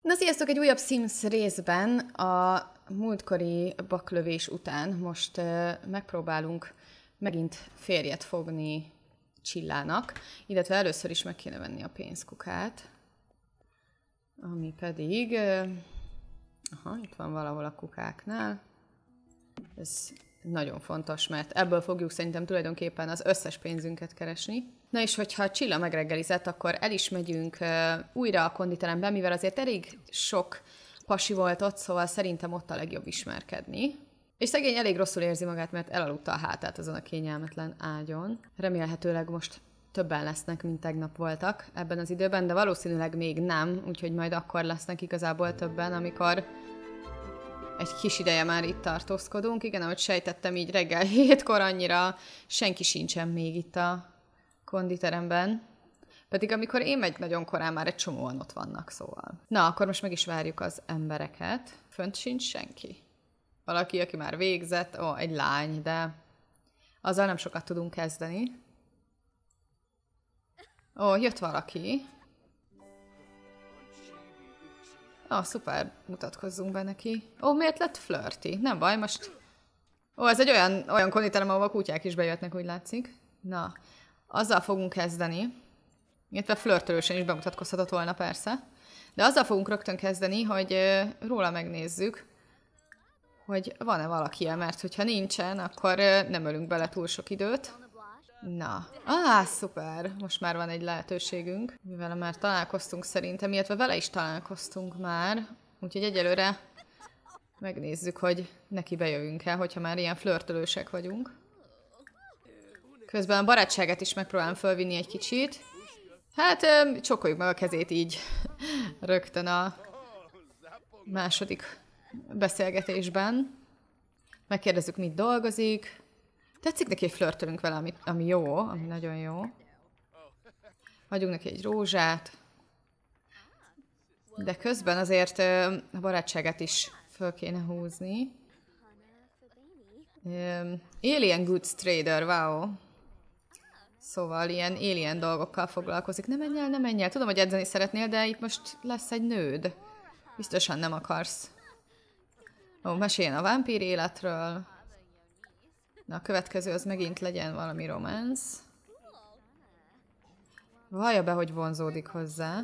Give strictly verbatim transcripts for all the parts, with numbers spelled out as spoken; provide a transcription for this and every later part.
Na sziasztok! Egy újabb Sims részben a múltkori baklövés után most uh, megpróbálunk megint férjet fogni Csillának, illetve először is meg kéne venni a pénzkukát, ami pedig... Uh, aha, itt van valahol a kukáknál. Ez nagyon fontos, mert ebből fogjuk szerintem tulajdonképpen az összes pénzünket keresni. Na és hogyha Csilla megreggelizett, akkor el is megyünk uh, újra a konditerembe, mivel azért elég sok pasi volt ott, szóval szerintem ott a legjobb ismerkedni. És szegény elég rosszul érzi magát, mert elaludta a hátát azon a kényelmetlen ágyon. Remélhetőleg most többen lesznek, mint tegnap voltak ebben az időben, de valószínűleg még nem, úgyhogy majd akkor lesznek igazából többen, amikor egy kis ideje már itt tartózkodunk. Igen, ahogy sejtettem, így reggel hétkor annyira senki sincsen még itt a konditeremben. Pedig amikor én megy nagyon korán, már egy csomóan ott vannak, szóval. Na, akkor most meg is várjuk az embereket. Fönt sincs senki. Valaki, aki már végzett, ó, egy lány, de azzal nem sokat tudunk kezdeni. Ó, jött valaki. Ó, szuper, mutatkozzunk be neki. Ó, miért lett flirty? Nem baj, most... Ó, ez egy olyan, olyan konditerem, ahol a kutyák is bejöttnek, úgy látszik. Na, azzal fogunk kezdeni. Illetve flirtölősen is bemutatkozhatott volna, persze. De azzal fogunk rögtön kezdeni, hogy uh, róla megnézzük, hogy van-e valaki, mert hogyha nincsen, akkor uh, nem ölünk bele túl sok időt. Na, ah, szuper! Most már van egy lehetőségünk, mivel már találkoztunk szerintem, illetve vele is találkoztunk már, úgyhogy egyelőre megnézzük, hogy neki bejövünk-e, hogyha már ilyen flörtölősek vagyunk. Közben a barátságát is megpróbálom fölvinni egy kicsit. Hát, csokoljuk meg a kezét így rögtön a második beszélgetésben. Megkérdezzük, mit dolgozik. Tetszik neki, hogy flörtölünk vele, ami, ami jó, ami nagyon jó. Adjunk neki egy rózsát. De közben azért a barátságát is föl kéne húzni. Alien Goods Trader, wow. Szóval ilyen alien dolgokkal foglalkozik. Ne menj el, ne menj el. Tudom, hogy edzeni szeretnél, de itt most lesz egy nőd. Biztosan nem akarsz. Ó, meséljen a vámpír életről. Na, a következő az megint legyen valami romance. Vallja be, hogy vonzódik hozzá.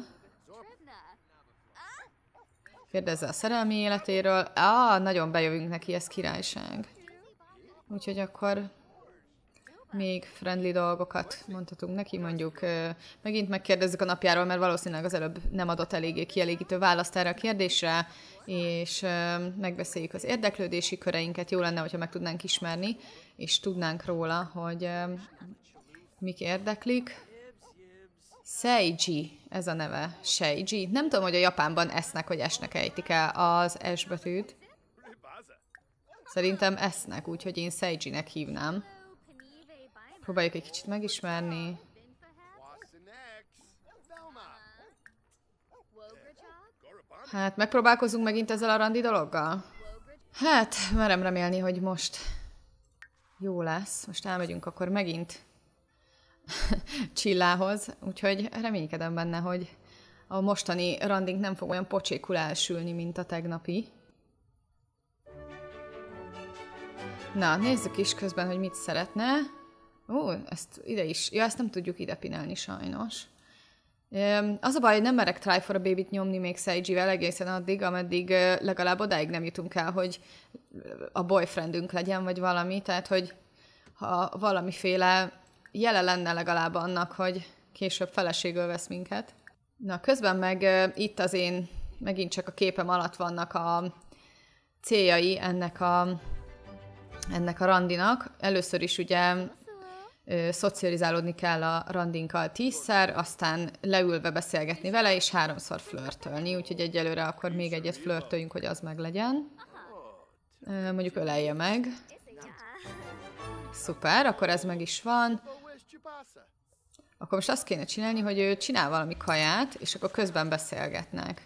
Kérdezze a szerelmi életéről. Á, nagyon bejövünk neki, ez királyság. Úgyhogy akkor még friendly dolgokat mondhatunk neki, mondjuk megint megkérdezzük a napjáról, mert valószínűleg az előbb nem adott eléggé kielégítő választ erre a kérdésre, és megbeszéljük az érdeklődési köreinket. Jó lenne, hogyha meg tudnánk ismerni, és tudnánk róla, hogy mik érdeklik. Seiji, ez a neve. Seiji. Nem tudom, hogy a Japánban esznek, hogy esnek ejtik el az S betűt. Szerintem esznek, úgyhogy én Seiji-nek hívnám. Próbáljuk egy kicsit megismerni. Hát, megpróbálkozunk megint ezzel a randi dologgal? Hát, merem remélni, hogy most jó lesz. Most elmegyünk akkor megint Csillához, úgyhogy reménykedem benne, hogy a mostani randink nem fog olyan pocsékul elsülni, mint a tegnapi. Na, nézzük is közben, hogy mit szeretne. Ó, ezt ide is. Ja, ezt nem tudjuk ide pinelni sajnos. Az a baj, hogy nem merek Try for a Baby-t nyomni még Seiji-vel egészen addig, ameddig legalább odáig nem jutunk el, hogy a boyfriendünk legyen, vagy valami. Tehát, hogy ha valamiféle jele lenne legalább annak, hogy később feleségül vesz minket. Na, közben meg itt az én, megint csak a képem alatt vannak a céljai ennek a, ennek a randinak. Először is ugye Ö, szocializálódni kell a randinkkal tízszer, aztán leülve beszélgetni vele, és háromszor flörtölni, úgyhogy egyelőre akkor még egyet flörtöljünk, hogy az meg legyen. Ö, mondjuk ölelje meg. Szuper, akkor ez meg is van. Akkor most azt kéne csinálni, hogy ő csinál valami kaját, és akkor közben beszélgetnek.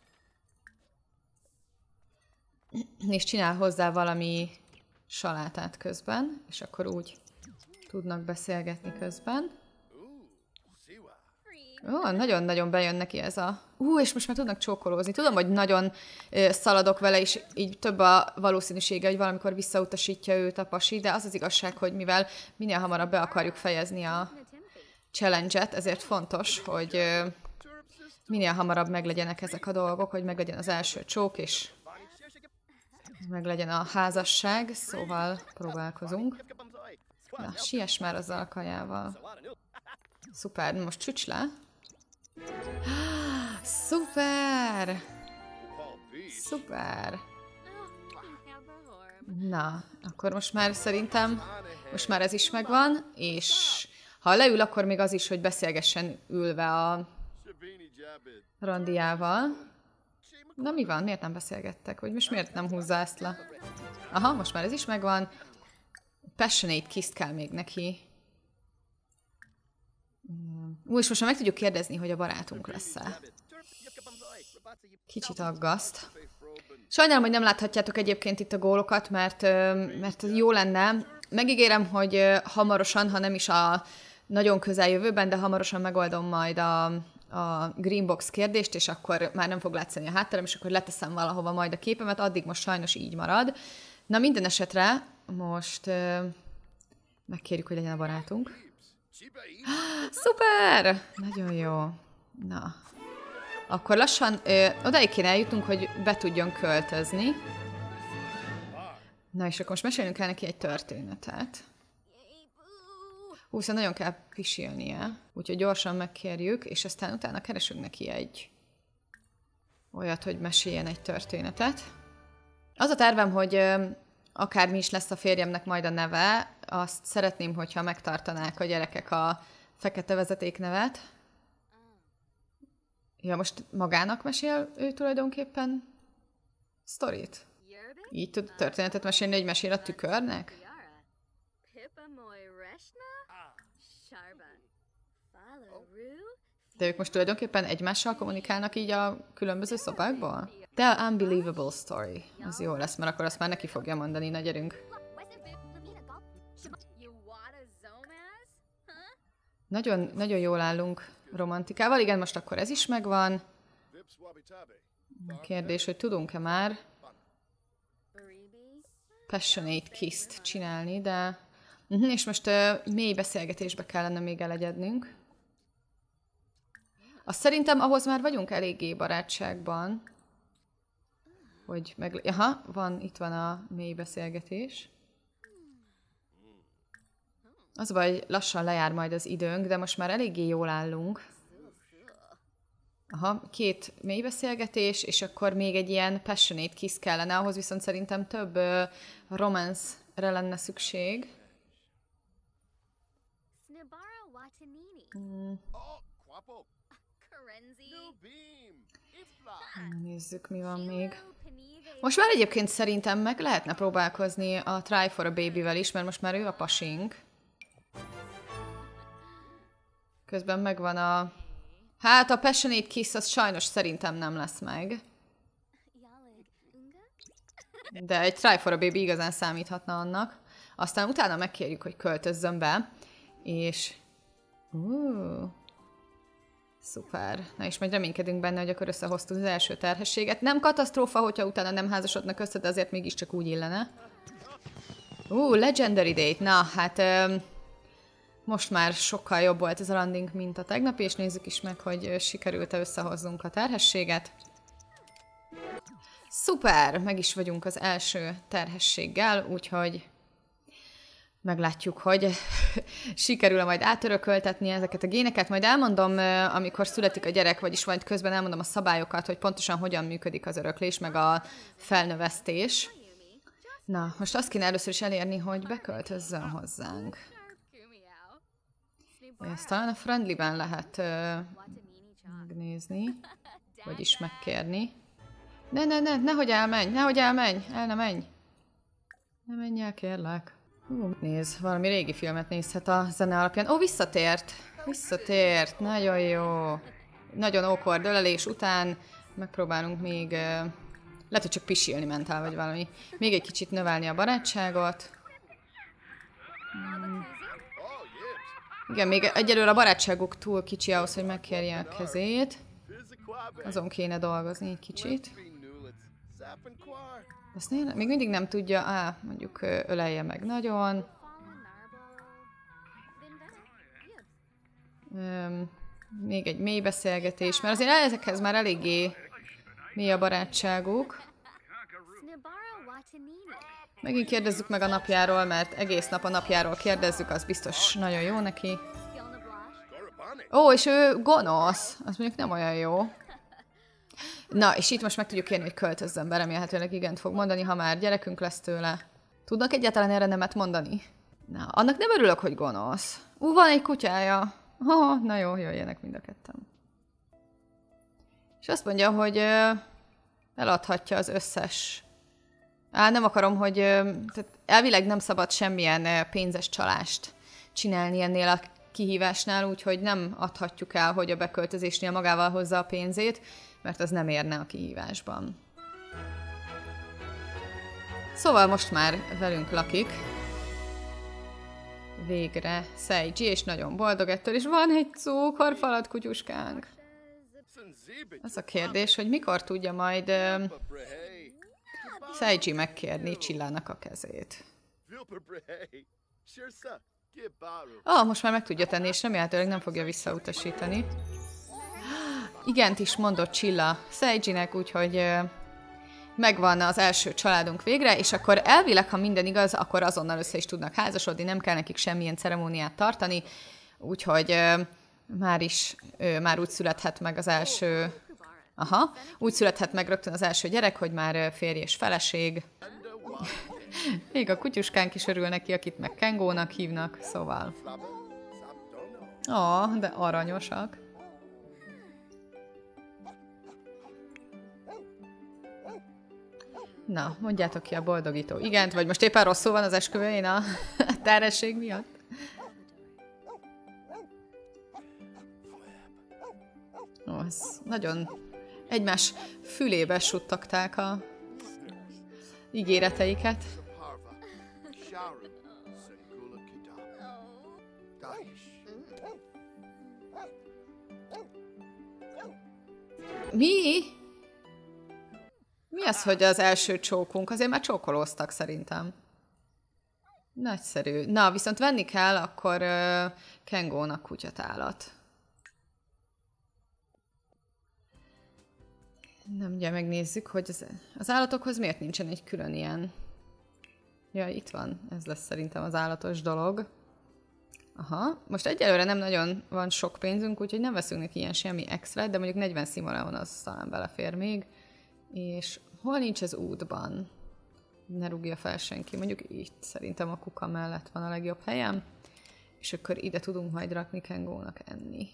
És csinál hozzá valami salátát közben, és akkor úgy tudnak beszélgetni közben. Ó, nagyon-nagyon bejön neki ez a... Ú, és most már tudnak csókolózni. Tudom, hogy nagyon ö, szaladok vele, és így több a valószínűsége, hogy valamikor visszautasítja őt a pasi, de az az igazság, hogy mivel minél hamarabb be akarjuk fejezni a challenge-et, ezért fontos, hogy ö, minél hamarabb meglegyenek ezek a dolgok, hogy meglegyen az első csók, és meglegyen a házasság, szóval próbálkozunk. Na, siess már azzal a kajával. Szuper, most csücs le. Szuper! Szuper! Na, akkor most már szerintem, most már ez is megvan, és ha leül, akkor még az is, hogy beszélgessen ülve a randiával. Na mi van? Miért nem beszélgettek? Vagy most miért nem húzza ezt le? Aha, most már ez is megvan. Passionate kiss kell még neki. Ú, és most már meg tudjuk kérdezni, hogy a barátunk lesz-e. Kicsit aggaszt. Sajnálom, hogy nem láthatjátok egyébként itt a gólokat, mert, mert jó lenne. Megígérem, hogy hamarosan, ha nem is a nagyon közeljövőben, de hamarosan megoldom majd a, a Greenbox kérdést, és akkor már nem fog látszani a hátterem, és akkor leteszem valahova majd a képemet, addig most sajnos így marad. Na minden esetre most megkérjük, hogy legyen a barátunk. Szuper! Nagyon jó. Na. Akkor lassan ö, odáig kéne eljutnunk, hogy be tudjon költözni. Na és akkor most mesélünk el neki egy történetet. Hú, szóval nagyon kell pisilnie. Úgyhogy gyorsan megkérjük, és aztán utána keresünk neki egy olyat, hogy meséljen egy történetet. Az a tervem, hogy ö, akármi is lesz a férjemnek majd a neve, azt szeretném, hogyha megtartanák a gyerekek a fekete vezetéknevet. Ja, most magának mesél ő tulajdonképpen sztorit? Így tud történetet mesélni, hogy mesél a tükörnek? De ők most tulajdonképpen egymással kommunikálnak így a különböző szobákból? The Unbelievable Story. Az jó lesz, mert akkor azt már neki fogja mondani, na gyerünk. Nagyon, nagyon jól állunk romantikával. Igen, most akkor ez is megvan. A kérdés, hogy tudunk-e már Passionate Kiss-t csinálni, de... Uh-huh, és most uh, mély beszélgetésbe kellene még elegyednünk. Azt szerintem ahhoz már vagyunk eléggé barátságban. Hogy meg... Aha, van, itt van a mély beszélgetés. Az baj, lassan lejár majd az időnk, de most már eléggé jól állunk. Aha, két mély beszélgetés, és akkor még egy ilyen passionate kiss kellene, ahhoz viszont szerintem több uh, romance-re lenne szükség. Hmm. Nézzük, mi van még. Most már egyébként szerintem meg lehetne próbálkozni a Try for a Baby-vel is, mert most már ő a pasink. Közben megvan a... Hát a Passionate Kiss az sajnos szerintem nem lesz meg. De egy Try for a Baby igazán számíthatna annak. Aztán utána megkérjük, hogy költözzön be. És... Uh, szuper. Na és majd reménykedünk benne, hogy akkor összehoztuk az első terhességet. Nem katasztrófa, hogyha utána nem házasodnak össze, de azért mégiscsak úgy illene. Uh, Legendary Date. Na, hát... Um, most már sokkal jobb volt ez a landing, mint a tegnapi, és nézzük is meg, hogy sikerült-e összehozzunk a terhességet. Szuper! Meg is vagyunk az első terhességgel, úgyhogy meglátjuk, hogy sikerül-e majd átörököltetni ezeket a géneket. Majd elmondom, amikor születik a gyerek, vagyis majd közben elmondom a szabályokat, hogy pontosan hogyan működik az öröklés, meg a felnövesztés. Na, most azt kéne először is elérni, hogy beköltözzön hozzánk. Ezt talán a Friendly-ben lehet uh, megnézni, vagyis megkérni. Ne, ne, ne, nehogy elmenj, nehogy elmenj, el ne menj. Ne menj el, kérlek. Hú, nézd, valami régi filmet nézhet a zene alapján. Ó, visszatért, visszatért, nagyon jó. Nagyon awkward ölelés után megpróbálunk még, uh, lehet, hogy csak pisilni mentál, vagy valami. Még egy kicsit növelni a barátságot. Hmm. Igen, még egyelőre a barátságuk túl kicsi ahhoz, hogy megkérje a kezét. Azon kéne dolgozni egy kicsit. Ezt még mindig nem tudja, á, mondjuk ölelje meg nagyon. Um, még egy mély beszélgetés, mert azért ezekhez már eléggé mély a barátságuk. Megint kérdezzük meg a napjáról, mert egész nap a napjáról kérdezzük, az biztos nagyon jó neki. Ó, és ő gonosz, az mondjuk nem olyan jó. Na, és itt most meg tudjuk kérni, hogy költözzön be, remélhetőleg igent fog mondani, ha már gyerekünk lesz tőle. Tudnak egyáltalán erre nemet mondani? Na, annak nem örülök, hogy gonosz. Ú, van egy kutyája. Oh, na jó, jöjjenek mind a ketten. És azt mondja, hogy ö, eladhatja az összes... Á, nem akarom, hogy... Ö, tehát elvileg nem szabad semmilyen ö, pénzes csalást csinálni ennél a kihívásnál, úgyhogy nem adhatjuk el, hogy a beköltözésnél magával hozza a pénzét, mert az nem érne a kihívásban. Szóval most már velünk lakik. Végre Seiji, és nagyon boldog ettől, és van egy cukorfalat kutyuskánk. Az a kérdés, hogy mikor tudja majd uh, Seiji megkérni Csillának a kezét. Ah, most már meg tudja tenni, és remélhetőleg nem fogja visszautasítani. Igent is mondott Csilla Seijinek, úgyhogy uh, megvan az első családunk végre, és akkor elvileg, ha minden igaz, akkor azonnal össze is tudnak házasodni, nem kell nekik semmilyen ceremóniát tartani, úgyhogy uh, már is, uh, már úgy születhet meg az első, aha, úgy születhet meg rögtön az első gyerek, hogy már uh, férj és feleség. Még a kutyuskánk is örül neki, akit meg Kengónak hívnak, szóval. Ó, oh, de aranyosak. Na, mondjátok ki a boldogító igent, vagy most éppen rosszul van az esküvőjén a terhesség miatt? Ó, ez nagyon egymás fülébe suttogták a ígéreteiket. Mi? Mi az, hogy az első csókunk? Azért már csókolóztak szerintem. Nagyszerű. Na, viszont venni kell akkor uh, Kengónak kutyatálat. Nem, ugye megnézzük, hogy az, az állatokhoz miért nincsen egy külön ilyen... Ja, itt van. Ez lesz szerintem az állatos dolog. Aha. Most egyelőre nem nagyon van sok pénzünk, úgyhogy nem veszünk neki ilyen semmi extra, de mondjuk negyven simoleon az talán belefér még. És hol nincs az útban? Ne rúgja fel senki. Mondjuk itt szerintem a kuka mellett van a legjobb helyem. És akkor ide tudunk majd rakni Kengónak enni.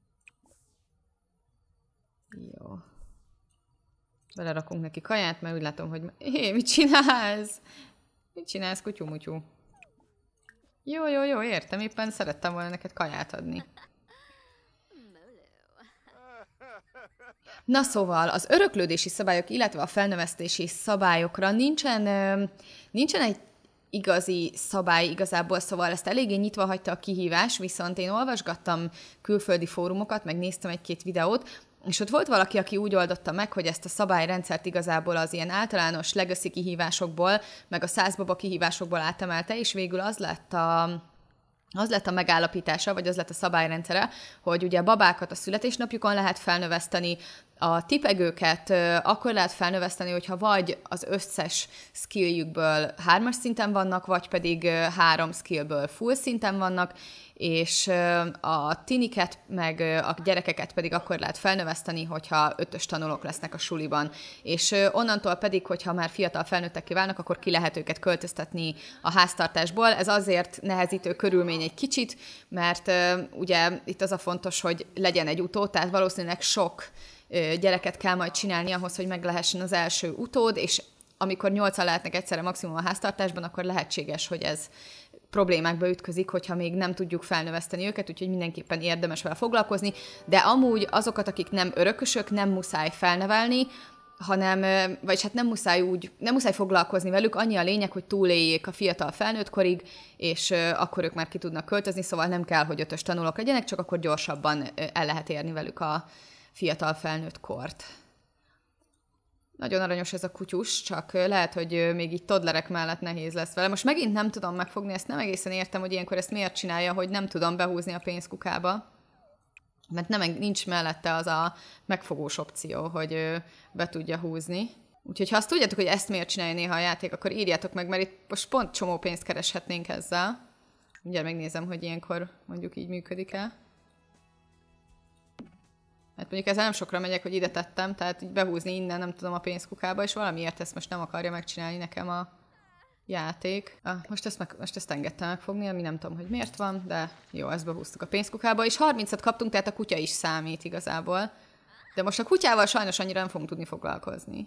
Jó. Belerakunk neki kaját, mert úgy látom, hogy... Hé, mit csinálsz? Mit csinálsz, kutyumutyú? Jó, jó, jó, értem. Éppen szerettem volna neked kaját adni. Na szóval, az öröklődési szabályok, illetve a felnövesztési szabályokra nincsen, nincsen egy igazi szabály igazából, szóval ezt eléggé nyitva hagyta a kihívás, viszont én olvasgattam külföldi fórumokat, meg néztem egy-két videót, és ott volt valaki, aki úgy oldotta meg, hogy ezt a szabályrendszert igazából az ilyen általános legacy kihívásokból, meg a száz baba kihívásokból átemelte, és végül az lett a... Az lett a megállapítása, vagy az lett a szabályrendszere, hogy ugye a babákat a születésnapjukon lehet felnöveszteni, a tipegőket akkor lehet felnöveszteni, hogyha vagy az összes skilljükből hármas szinten vannak, vagy pedig három skillből full szinten vannak, és a tiniket, meg a gyerekeket pedig akkor lehet felnöveszteni, hogyha ötös tanulók lesznek a suliban. És onnantól pedig, hogyha már fiatal felnőttekké válnak, akkor ki lehet őket költöztetni a háztartásból. Ez azért nehezítő körülmény egy kicsit, mert ugye itt az a fontos, hogy legyen egy utód, tehát valószínűleg sok gyereket kell majd csinálni ahhoz, hogy meg lehessen az első utód, és amikor nyolcan lehetnek egyszerre maximum a háztartásban, akkor lehetséges, hogy ez problémákba ütközik, hogyha még nem tudjuk felnöveszteni őket, úgyhogy mindenképpen érdemes vele foglalkozni, de amúgy azokat, akik nem örökösök, nem muszáj felnevelni, hanem, vagyis hát nem muszáj úgy, nem muszáj foglalkozni velük, annyi a lényeg, hogy túléljék a fiatal felnőttkorig, és akkor ők már ki tudnak költözni, szóval nem kell, hogy ötös tanulók legyenek, csak akkor gyorsabban el lehet érni velük a fiatal felnőtt kort. Nagyon aranyos ez a kutyus, csak lehet, hogy még így toddlerek mellett nehéz lesz vele. Most megint nem tudom megfogni, ezt nem egészen értem, hogy ilyenkor ezt miért csinálja, hogy nem tudom behúzni a pénzkukába. Mert nem, nincs mellette az a megfogós opció, hogy be tudja húzni. Úgyhogy ha azt tudjátok, hogy ezt miért csinálja néha a játék, akkor írjátok meg, mert itt most pont csomó pénzt kereshetnénk ezzel. Mindjárt megnézem, hogy ilyenkor mondjuk így működik-e. Hát mondjuk ezzel nem sokra megyek, hogy ide tettem, tehát így behúzni innen, nem tudom, a pénzkukába, és valamiért ezt most nem akarja megcsinálni nekem a játék. Ah, most, ezt meg, most ezt engedtem megfogni, ami nem tudom, hogy miért van, de jó, ezt behúztuk a pénzkukába, és harmincat kaptunk, tehát a kutya is számít igazából. De most a kutyával sajnos annyira nem fogunk tudni foglalkozni.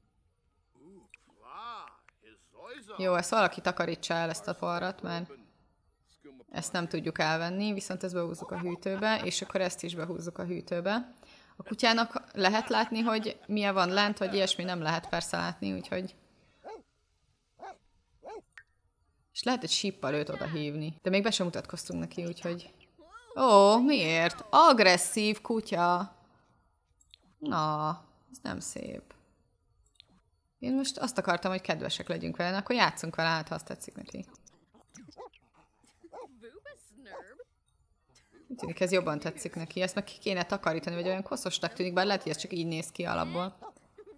Jó, ezt valaki takarítsa el, ezt a falrat, mert ezt nem tudjuk elvenni, viszont ezt behúzzuk a hűtőbe, és akkor ezt is behúzzuk a hűtőbe. A kutyának lehet látni, hogy milyen van lent, hogy ilyesmi nem lehet persze látni, úgyhogy... És lehet egy síppal őt oda hívni. De még be sem mutatkoztunk neki, úgyhogy... Ó, miért? Agresszív kutya! Na, ez nem szép. Én most azt akartam, hogy kedvesek legyünk vele, akkor játszunk vele, hát ha azt tetszik neki. Úgy tűnik, ez jobban tetszik neki. Ezt meg ki kéne takarítani, vagy olyan koszosnak tűnik, bár lehet, hogy ez csak így néz ki alapból.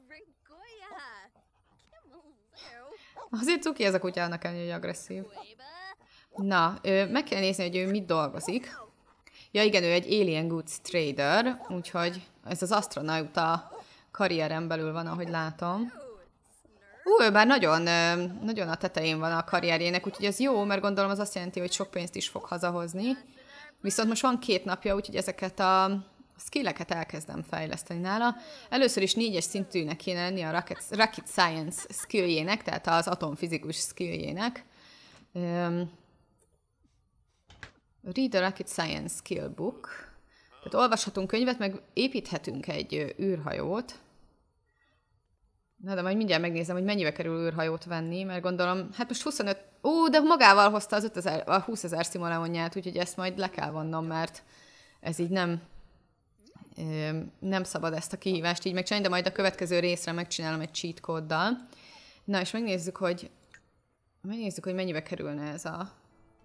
Azért cuki ez a kutya, annak ellenére, hogy agresszív. Na, meg kell nézni, hogy ő mit dolgozik. Ja igen, ő egy Alien Goods Trader, úgyhogy ez az astronauta karrieren belül van, ahogy látom. Ú, ő bár nagyon, nagyon a tetején van a karrierjének, úgyhogy ez jó, mert gondolom az azt jelenti, hogy sok pénzt is fog hazahozni. Viszont most van két napja, úgyhogy ezeket a skilleket elkezdem fejleszteni nála. Először is négyes szintűnek kéne lenni a Rocket, Rocket Science skilljének, tehát az atomfizikus skilljének. Um, Read a Rocket Science Skill Book. Tehát olvashatunk könyvet, meg építhetünk egy űrhajót. Na, de majd mindjárt megnézem, hogy mennyibe kerül űrhajót venni, mert gondolom, hát most huszonöt... Ó, de magával hozta az ötezer, a húszezer simoleonját, úgyhogy ezt majd le kell vonnom, mert ez így nem... nem szabad ezt a kihívást így megcsinálni, de majd a következő részre megcsinálom egy cheat kóddal. Na, és megnézzük, hogy megnézzük, hogy mennyibe kerülne ez a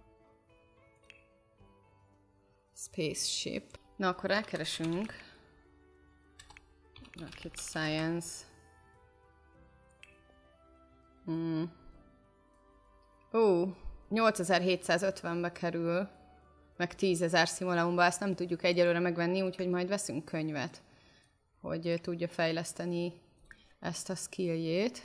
spaceship. Na, akkor elkeresünk. Rocket Science. Hmm. Ó, nyolcezer-hétszázötvenbe kerül, meg tízezer simoleonba, ezt nem tudjuk egyelőre megvenni, úgyhogy majd veszünk könyvet, hogy tudja fejleszteni ezt a skilljét.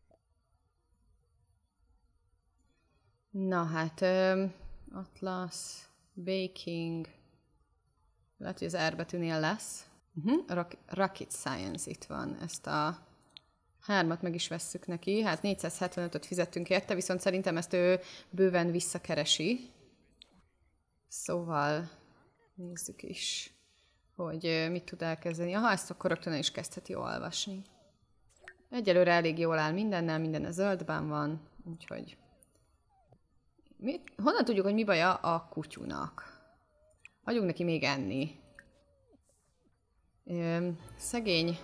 Na hát, um, Atlas, Baking, lehet, hogy az R betűnél lesz. Uh-huh. Rocket Science itt van, ezt a hármat meg is vesszük neki, hát négyszázhetvenötöt fizettünk érte, viszont szerintem ezt ő bőven visszakeresi. Szóval nézzük is, hogy mit tud elkezdeni. Aha, ezt akkor rögtön is kezdheti olvasni. Egyelőre elég jól áll mindennel, minden a zöldben van, úgyhogy... Mit? Honnan tudjuk, hogy mi baja a kutyunak? Adjunk neki még enni. Üm, szegény...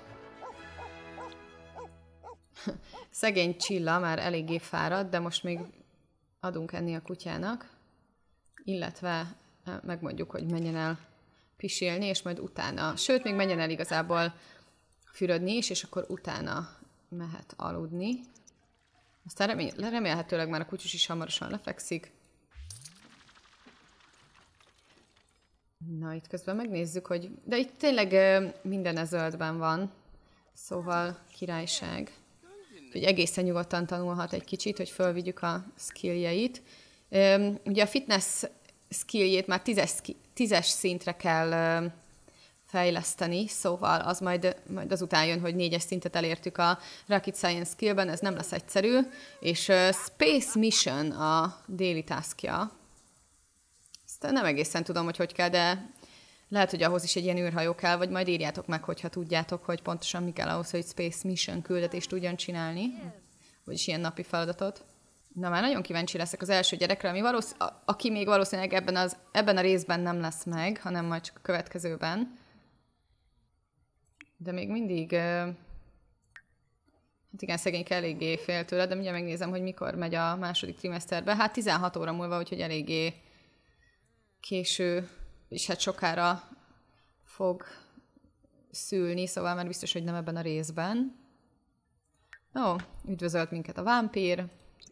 Szegény Csilla már eléggé fáradt, de most még adunk enni a kutyának. Illetve megmondjuk, hogy menjen el pisilni, és majd utána, sőt, még menjen el igazából fürödni is, és akkor utána mehet aludni. Aztán remél, remélhetőleg már a kutyus is hamarosan lefekszik. Na, itt közben megnézzük, hogy... De itt tényleg minden a zöldben van, szóval királyság. Úgyhogy egészen nyugodtan tanulhat egy kicsit, hogy fölvigyük a skilljeit. Ugye a fitness skilljét már tízes, tízes szintre kell fejleszteni, szóval az majd, majd azután jön, hogy négyes szintet elértük a Rocket Science skillben, ez nem lesz egyszerű, és Space Mission a daily taskja. Ezt nem egészen tudom, hogy hogy kell, de Lehet, hogy ahhoz is egy ilyen űrhajó kell, vagy majd írjátok meg, hogyha tudjátok, hogy pontosan mi kell ahhoz, hogy Space Mission küldetést tudjon csinálni. Vagyis ilyen napi feladatot. Na már nagyon kíváncsi leszek az első gyerekre, ami valósz- a- aki még valószínűleg ebben, az, ebben a részben nem lesz meg, hanem majd csak a következőben. De még mindig... Uh, hát igen, szegényke eléggé fél tőle, de mindjárt megnézem, hogy mikor megy a második trimeszterbe. Hát tizenhat óra múlva, úgyhogy eléggé késő, és hát sokára fog szülni, szóval már biztos, hogy nem ebben a részben. Ó, üdvözölt minket a vámpír.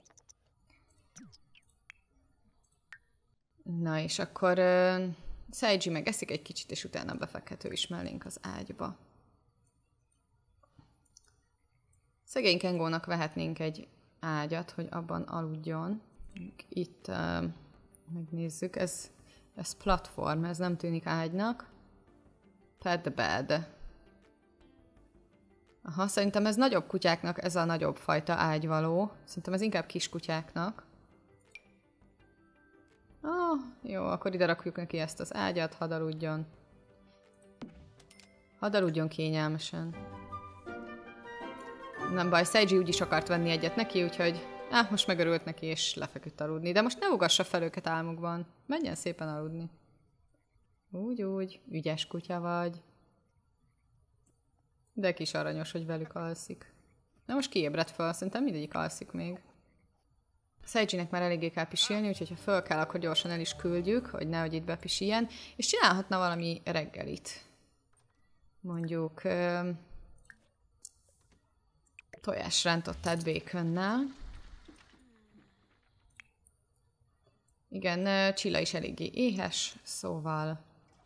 Na és akkor uh, Seiji megeszik egy kicsit, és utána befekhető is mellénk az ágyba. Szegény Kengónak vehetnénk egy ágyat, hogy abban aludjon. Itt uh, megnézzük, ez, ez platform, ez nem tűnik ágynak. Pet bed. Aha, szerintem ez nagyobb kutyáknak, ez a nagyobb fajta ágyvaló. Szerintem ez inkább kis kutyáknak. Ah, jó, akkor ide rakjuk neki ezt az ágyat, hadd aludjon. Hadd aludjon kényelmesen. Nem baj, Seiji úgyis akart venni egyet neki, úgyhogy áh, most megörült neki, és lefeküdt aludni. De most ne ugassa fel őket álmukban. Menjen szépen aludni. Úgy, úgy, ügyes kutya vagy. De kis aranyos, hogy velük alszik. Na most kiébredt fel, szerintem mindegyik alszik még. Seijinek már eléggé kell pisilni, úgyhogy ha föl kell, akkor gyorsan el is küldjük, hogy nehogy itt bepisiljen. És csinálhatna valami reggelit. Mondjuk ö, tojásrántottát békönnel. Igen, Csilla is eléggé éhes, szóval...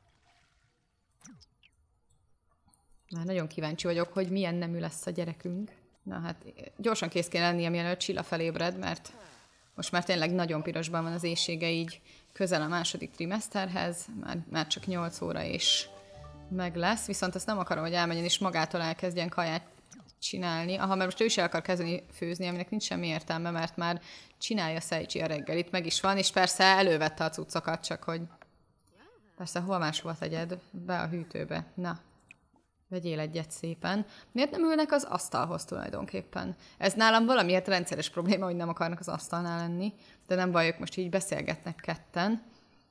Már nagyon kíváncsi vagyok, hogy milyen nemű lesz a gyerekünk. Na hát gyorsan kész kell lennie, mielőtt Csilla felébred, mert most már tényleg nagyon pirosban van az éjsége, így közel a második trimeszterhez, már, már csak nyolc óra és meg lesz, viszont azt nem akarom, hogy elmenjen és magától elkezdjen kaját csinálni. Aha, mert most ő is el akar kezdeni főzni, aminek nincs semmi értelme, mert már csinálja Seiji a reggelit, meg is van, és persze elővette a cuccokat, csak hogy persze hol máshova tegyed? Be a hűtőbe. Na. Vegyél egyet szépen. Miért nem ülnek az asztalhoz tulajdonképpen? Ez nálam valamiért rendszeres probléma, hogy nem akarnak az asztalnál lenni, de nem baj, ők most így beszélgetnek ketten.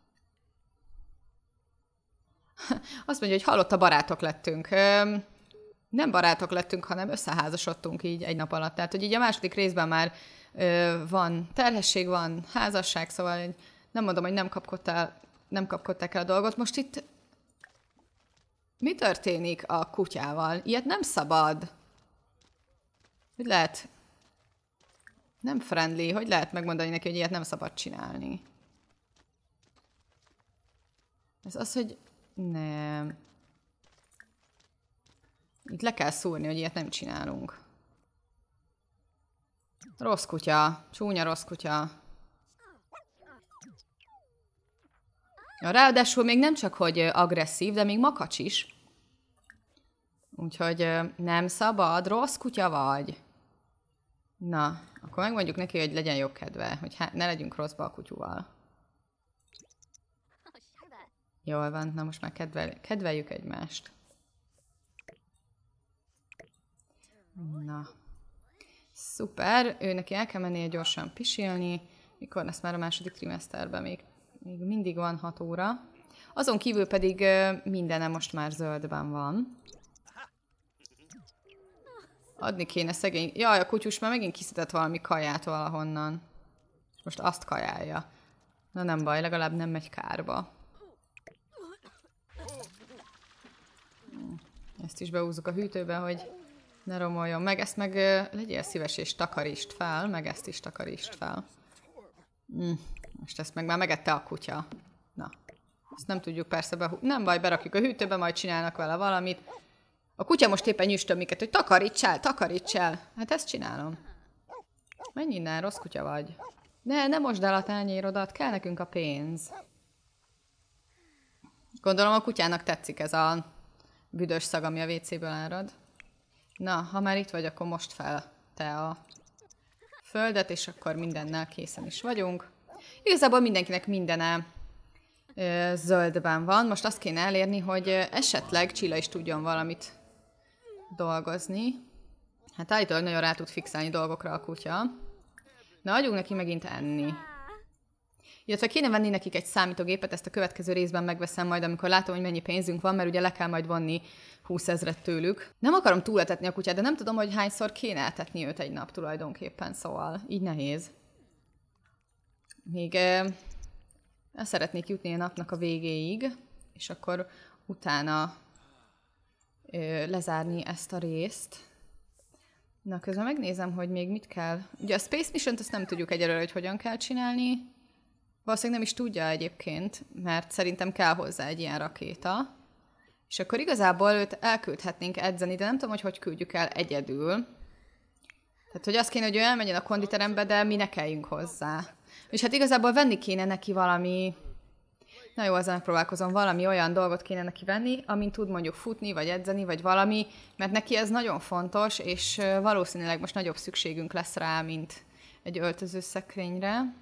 Azt mondja, hogy hallotta barátok lettünk. Nem barátok lettünk, hanem összeházasodtunk így egy nap alatt. Tehát, hogy így a második részben már van terhesség, van házasság, szóval nem mondom, hogy nem kapkodtál, nem kapkodták el a dolgot. Most itt mi történik a kutyával? Ilyet nem szabad. Hogy lehet... Nem friendly. Hogy lehet megmondani neki, hogy ilyet nem szabad csinálni? Ez az, hogy... Nem. Itt le kell szúrni, hogy ilyet nem csinálunk. Rossz kutya. Csúnya rossz kutya. Ráadásul még nem csak, hogy agresszív, de még makacs is. Úgyhogy nem szabad, rossz kutya vagy. Na, akkor megmondjuk neki, hogy legyen jobb kedve, hogy ne legyünk rosszba a kutyúval. Jól van, na most már kedvel, kedveljük egymást. Na. Szuper, ő neki el kell mennie gyorsan pisilni. Mikor lesz már a második trimeszterben? Még, még mindig van hat óra. Azon kívül pedig mindene most már zöldben van. Adni kéne szegény... Jaj, a kutyus már megint kiszedett valami kaját valahonnan. És most azt kajálja. Na nem baj, legalább nem megy kárba. Ezt is beúzzuk a hűtőbe, hogy ne romoljon meg. Ezt meg legyél szíves és takarítsd fel, meg ezt is takarítsd fel. Mm, most ezt meg már megette a kutya. Na, ezt nem tudjuk persze be... Nem baj, berakjuk a hűtőbe, majd csinálnak vele valamit. A kutya most éppen nyüstöm minket, hogy takaríts el, takaríts el. Hát ezt csinálom. Menj innen, rossz kutya vagy. Ne, ne mosd el a tányérodat, kell nekünk a pénz. Gondolom a kutyának tetszik ez a büdös szag, ami a vécéből árad. Na, ha már itt vagy, akkor most fel te a földet, és akkor mindennel készen is vagyunk. Igazából mindenkinek mindene zöldben van. Most azt kéne elérni, hogy esetleg Csilla is tudjon valamit dolgozni. Hát állítólag nagyon rá tud fixálni dolgokra a kutya. Na, adjunk neki megint enni. Illetve kéne venni nekik egy számítógépet, ezt a következő részben megveszem majd, amikor látom, hogy mennyi pénzünk van, mert ugye le kell majd vonni húszezret tőlük. Nem akarom túletetni a kutyát, de nem tudom, hogy hányszor kéne etetni őt egy nap tulajdonképpen, szóval így nehéz. Még eh, el szeretnék jutni a napnak a végéig, és akkor utána eh, lezárni ezt a részt. Na, közben megnézem, hogy még mit kell. Ugye a Space Mission-t azt nem tudjuk egyelőre, hogy hogyan kell csinálni. Valószínűleg nem is tudja egyébként, mert szerintem kell hozzá egy ilyen rakéta. És akkor igazából őt elküldhetnénk edzeni, de nem tudom, hogy hogy küldjük el egyedül. Tehát, hogy azt kéne, hogy ő elmenjen a konditerembe, de mi ne kelljünk hozzá. És hát igazából venni kéne neki valami... Na jó, azzal megpróbálkozom, valami olyan dolgot kéne neki venni, amin tud mondjuk futni, vagy edzeni, vagy valami, mert neki ez nagyon fontos, és valószínűleg most nagyobb szükségünk lesz rá, mint egy öltözőszekrényre.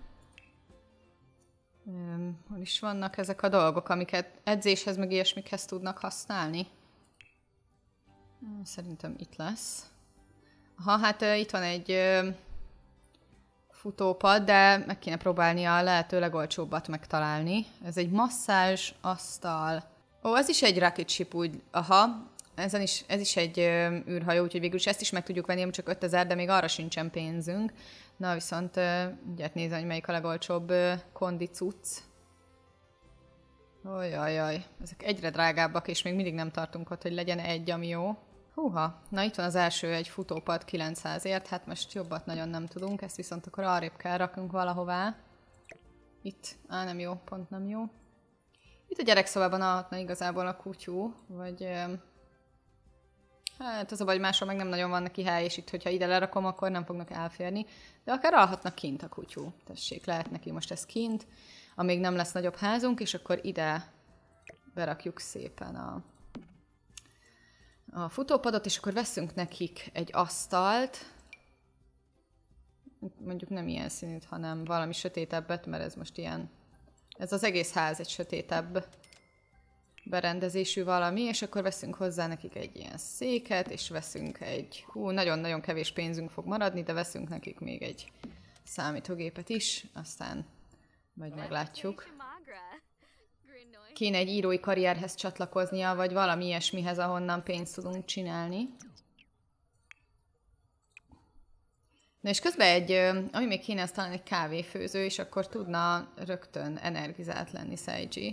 Um, hol is vannak ezek a dolgok, amiket edzéshez, meg ilyesmikhez tudnak használni? Szerintem itt lesz. Aha, hát uh, itt van egy uh, futópad, de meg kéne próbálni a lehető legolcsóbbat megtalálni. Ez egy masszázs asztal. Ó, ez is egy rocket ship úgy, aha, ezen is, ez is egy uh, űrhajó, úgyhogy végül is ezt is meg tudjuk venni, csak ötezer, de még arra sincsen pénzünk. Na, viszont uh, ugye nézem, hogy melyik a legolcsóbb uh, kondi cucc. Ojajaj, ezek egyre drágábbak, és még mindig nem tartunk ott, hogy legyen egy, ami jó. Húha, na itt van az első, egy futópad kilencszázért, hát most jobbat nagyon nem tudunk, ezt viszont akkor arrébb kell raknunk valahová. Itt, á nem jó, pont nem jó. Itt a gyerekszobában alhatna igazából a kutyú, vagy... Um, hát az a baj, hogy máshol meg nem nagyon van neki hely, és itt, hogyha ide lerakom, akkor nem fognak elférni. De akár alhatnak kint a kutyú. Tessék, lehet neki most ez kint, amíg nem lesz nagyobb házunk, és akkor ide berakjuk szépen a, a futópadot, és akkor veszünk nekik egy asztalt. Mondjuk nem ilyen színűt, hanem valami sötétebbet, mert ez most ilyen... Ez az egész ház egy sötétebb berendezésű valami, és akkor veszünk hozzá nekik egy ilyen széket, és veszünk egy... Hú, nagyon-nagyon kevés pénzünk fog maradni, de veszünk nekik még egy számítógépet is, aztán majd meglátjuk. Kéne egy írói karrierhez csatlakoznia, vagy valami ilyesmihez, ahonnan pénzt tudunk csinálni. Na és közben egy, ami még kéne, az talán egy kávéfőző, és akkor tudna rögtön energizált lenni Seiji.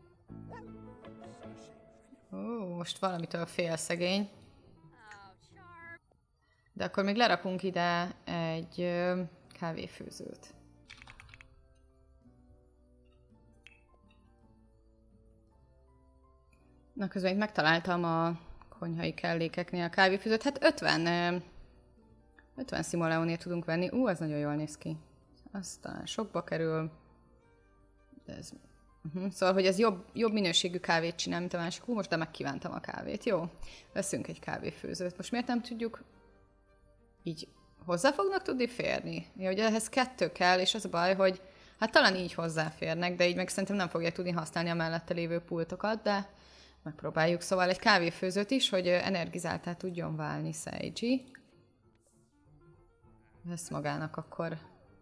Ó, most valamitől fél szegény. De akkor még lerakunk ide egy kávéfőzőt. Na, közben itt megtaláltam a konyhai kellékeknél a kávéfőzőt. Hát ötven, ötven simoleonért tudunk venni. Ú, ez nagyon jól néz ki. Aztán sokba kerül. De ez... Uh-huh. Szóval, hogy ez jobb, jobb minőségű kávét csinál, mint a másik. Hú, most de megkívántam a kávét. Jó, veszünk egy kávéfőzőt. Most miért nem tudjuk így hozzá fognak tudni férni? Ja, ugye ehhez kettő kell, és az a baj, hogy hát talán így hozzáférnek, de így meg szerintem nem fogják tudni használni a mellette lévő pultokat, de megpróbáljuk. Szóval egy kávéfőzőt is, hogy energizáltá tudjon válni Seiji. Ezt magának akkor...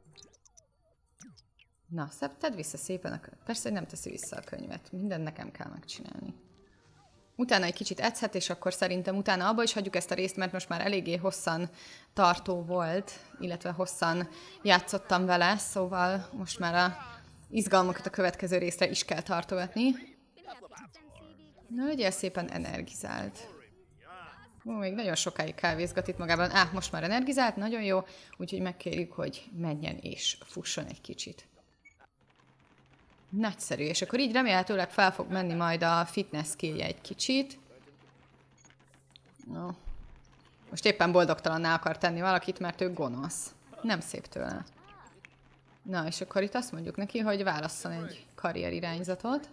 Na, tedd vissza szépen a könyvet. Persze, hogy nem teszi vissza a könyvet. Mindent nekem kell megcsinálni. Utána egy kicsit edzhet, és akkor szerintem utána abba is hagyjuk ezt a részt, mert most már eléggé hosszan tartó volt, illetve hosszan játszottam vele, szóval most már a izgalmakat a következő részre is kell tartogatni. Na, legyél szépen energizált. Ó, még nagyon sokáig kávézgat itt magában. Á, most már energizált, nagyon jó, úgyhogy megkérjük, hogy menjen és fusson egy kicsit. Nagyszerű, és akkor így remélhetőleg fel fog menni majd a fitness skillje egy kicsit. No. Most éppen boldogtalanná akar tenni valakit, mert ő gonosz. Nem szép tőle. Na, és akkor itt azt mondjuk neki, hogy válasszon egy karrier irányzatot.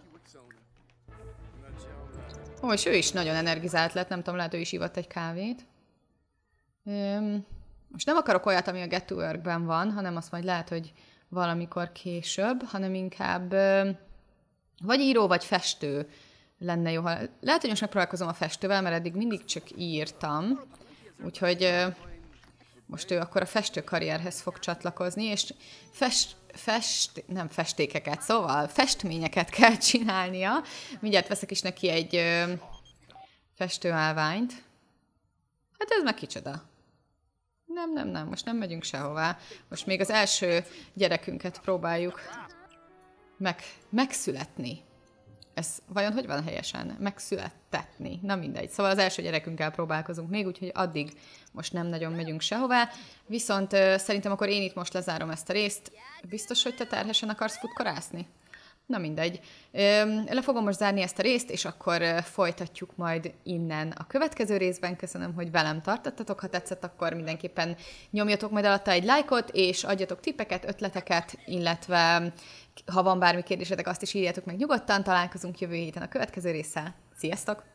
Ó, és ő is nagyon energizált lett, nem tudom, lehet ő is ivott egy kávét. Üm, most nem akarok olyat, ami a Get to Work-ben van, hanem azt majd lehet, hogy valamikor később, hanem inkább ö, vagy író, vagy festő lenne jó. Lehet, hogy most megpróbálkozom a festővel, mert eddig mindig csak írtam. Úgyhogy most ő akkor a festő karrierhez fog csatlakozni, és fest, fest, nem festékeket, szóval festményeket kell csinálnia. Mindjárt veszek is neki egy festőállványt. Hát ez meg kicsoda. Nem, nem, nem, most nem megyünk sehová. Most még az első gyerekünket próbáljuk meg, megszületni. Ez vajon hogy van helyesen? Megszülettetni. Na mindegy. Szóval az első gyerekünkkel próbálkozunk még, úgyhogy addig most nem nagyon megyünk sehová. Viszont uh, szerintem akkor én itt most lezárom ezt a részt. Biztos, hogy te terhesen akarsz futkorászni? Na mindegy. Le fogom most zárni ezt a részt, és akkor folytatjuk majd innen a következő részben. Köszönöm, hogy velem tartottatok. Ha tetszett, akkor mindenképpen nyomjatok majd alatta egy lájkot, és adjatok tippeket, ötleteket, illetve ha van bármi kérdésetek, azt is írjátok meg nyugodtan. Találkozunk jövő héten a következő résszel. Sziasztok!